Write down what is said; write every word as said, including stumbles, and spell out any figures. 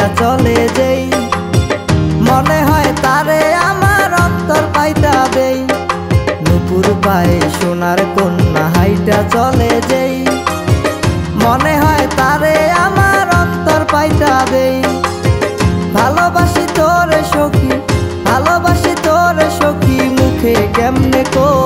হাইটা চলে যেই মনে হয় তারে আমার অন্তর পাইতা দেই নুপুর পায়ে সোনার কন্যা হাইটা চলে যেই মনে হয় তারে আমার অন্তর পাইতা দেই ভালোবাসি তোরে সখী ভালোবাসি তোরে সখী মুখে কেমনে কো